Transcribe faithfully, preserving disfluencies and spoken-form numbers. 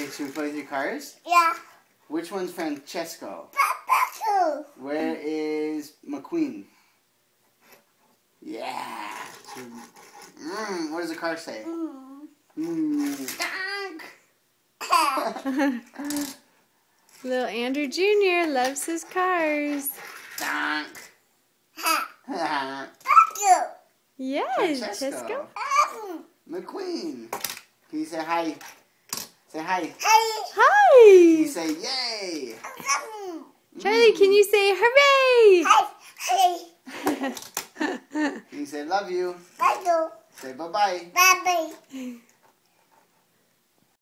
should we play with your cars? Yeah. Which one's Francesco? Papa. Where is McQueen? Yeah. Mm, what does the car say? Mm. Donk. Little Andrew Junior loves his cars. Donk. Yes, Francesco. Francesco. McQueen. Can you say hi? Say hi. Hi. Can you say yay? Charlie, can you say hooray? Can you say love you? Bye. Say bye-bye. Bye.